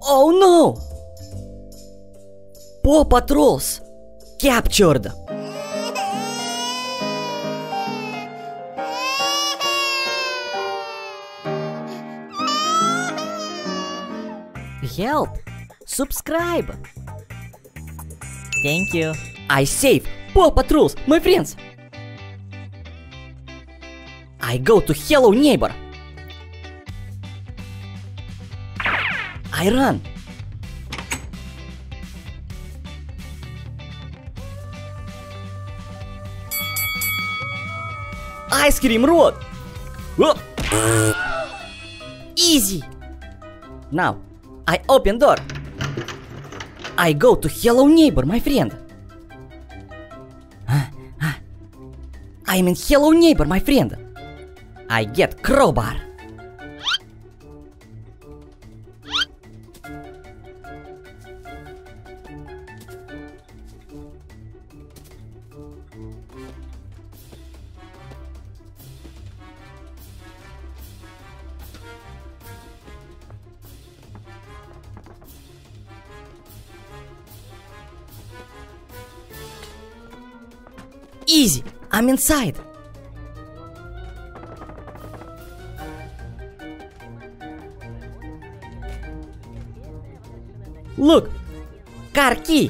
Oh no! Paw Patrols captured. Help! Subscribe! Thank you. I save Paw Patrols, my friends. I go to Hello Neighbor. I run. Ice Cream Road. Whoop. Easy. Now I open door. I go to Hello Neighbor, my friend. I'm in Hello Neighbor, my friend. I get crowbar. Easy, I'm inside. Look, car key.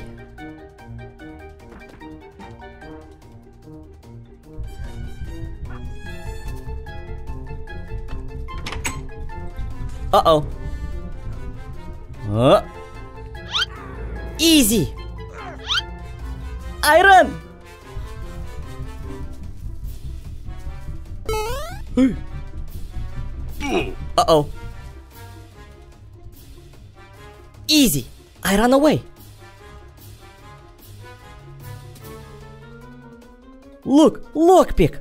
Uh-oh. Easy. I run. Uh-oh. Easy. I run away. Look, lockpick.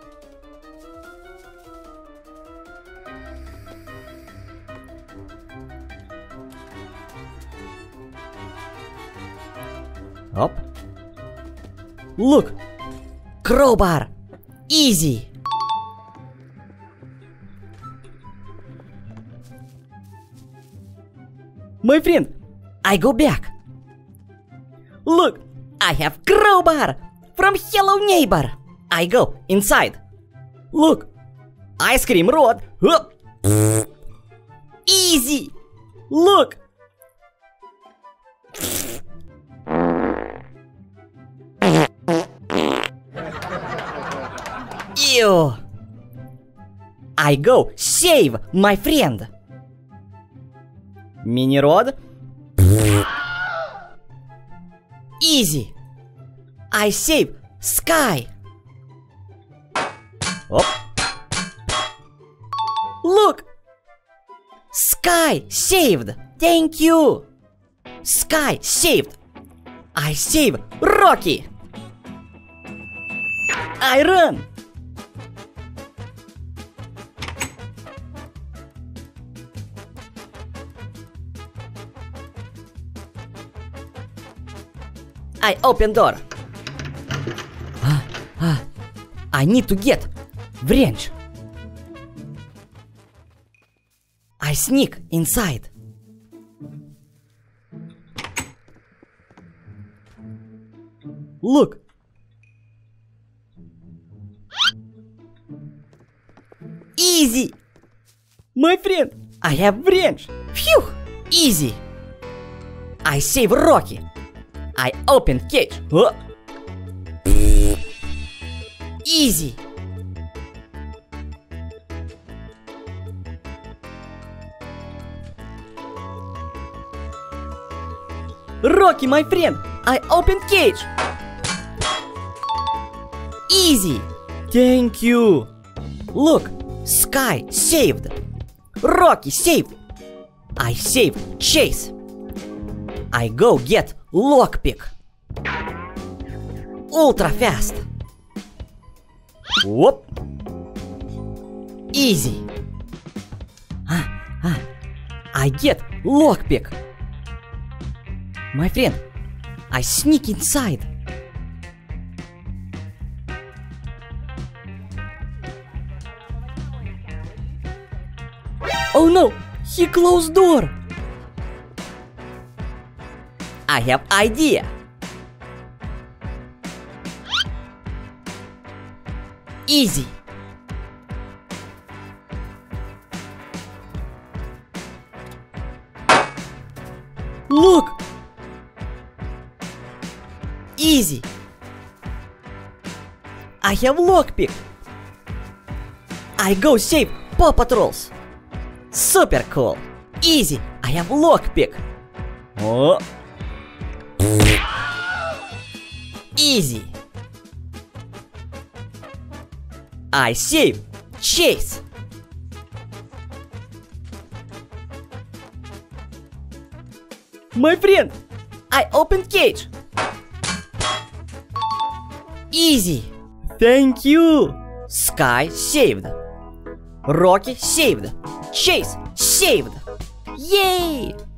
Up. Look, crowbar. Easy. My friend, I go back. Look, I have crowbar from Hello Neighbor. I go inside. Look, Ice Cream Road. Easy. Look. Ew. I go save my friend. Mini road. Easy. I save Sky. Оп. Look. Sky saved. Thank you. Sky saved. I save Rocky. I run. I open door. I need to get wrench. I sneak inside. Look. Easy. My friend, I have wrench. Phew. Easy. I save Rocky. I open cage. Easy. Rocky, my friend, I open cage. Easy. Thank you. Look, Sky saved. Rocky saved. I save Chase. I go get lockpick. Ultra fast. Whoop. Easy. I get lockpick. My friend, I sneak inside. Oh no, he closed door. I have idea. Easy. Look. Easy. I have lockpick. I go save Paw Patrols. Super cool. Easy. I have lockpick. Oh. Easy. I save Chase. My friend, I opened cage. Easy. Thank you. Sky saved. Rocky saved. Chase saved. Yay!